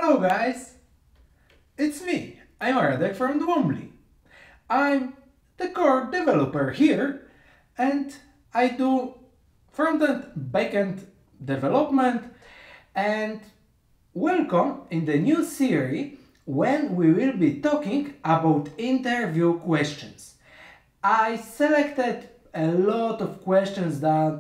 Hello guys, it's me, I'm Radek from Dwombly. I'm the core developer here and I do front-end, back-end development, and welcome in the new series when we will be talking about interview questions. I selected a lot of questions that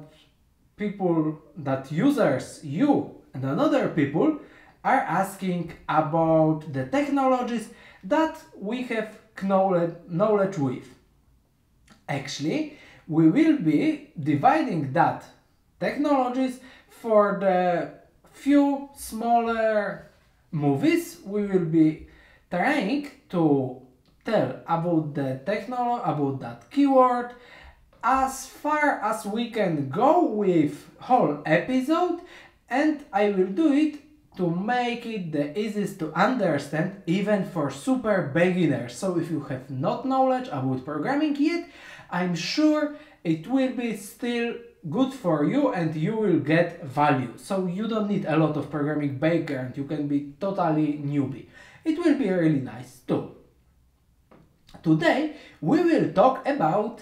users, you and another people are asking about the technologies that we have knowledge with. Actually, we will be dividing that technologies for the few smaller movies. We will be trying to tell about the technology, about that keyword, as far as we can go with whole episode, and I will do it to make it the easiest to understand even for super beginners. So if you have not knowledge about programming yet, I'm sure it will be still good for you and you will get value. So you don't need a lot of programming background, you can be totally newbie. It will be really nice too. Today we will talk about...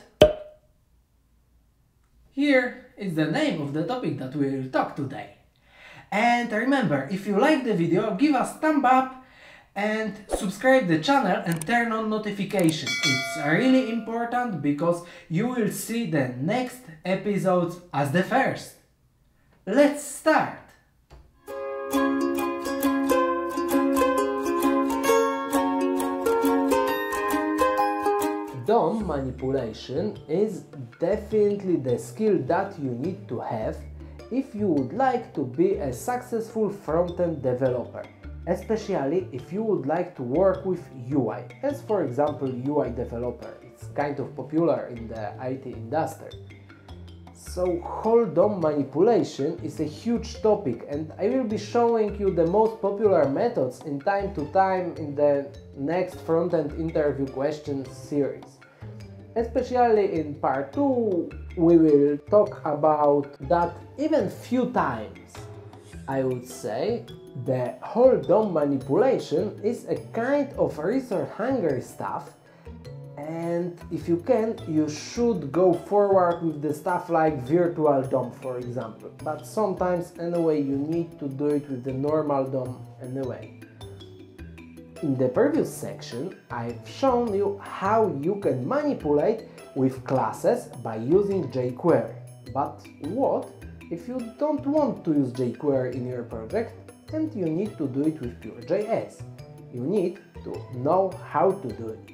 Here is the name of the topic that we will talk today. And remember, if you like the video, give us thumb up and subscribe the channel and turn on notifications. It's really important because you will see the next episodes as the first. Let's start! DOM manipulation is definitely the skill that you need to have if you would like to be a successful front-end developer, especially if you would like to work with UI, as for example UI developer. It's kind of popular in the IT industry. So whole DOM manipulation is a huge topic and I will be showing you the most popular methods in time to time in the next front-end interview questions series. Especially in part 2 we will talk about that even few times. I would say the whole DOM manipulation is a kind of resource-hungry stuff, and if you can, you should go forward with the stuff like virtual DOM, for example. But sometimes anyway you need to do it with the normal DOM anyway. In the previous section, I've shown you how you can manipulate with classes by using jQuery. But what if you don't want to use jQuery in your project and you need to do it with pure.js? You need to know how to do it.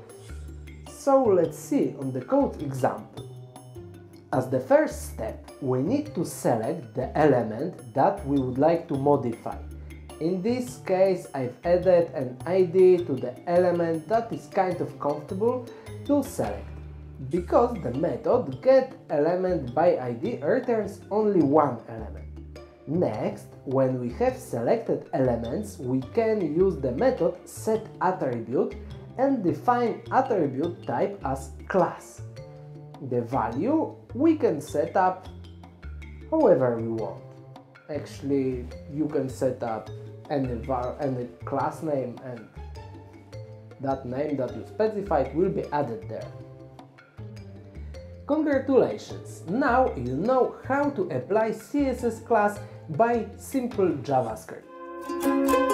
So let's see on the code example. As the first step, we need to select the element that we would like to modify. In this case, I've added an ID to the element that is kind of comfortable to select, because the method getElementById returns only one element. Next, when we have selected elements, we can use the method setAttribute and define attribute type as class. The value we can set up however we want. Actually, you can set up any class name and that name that you specified will be added there. Congratulations! Now you know how to apply CSS class by simple JavaScript.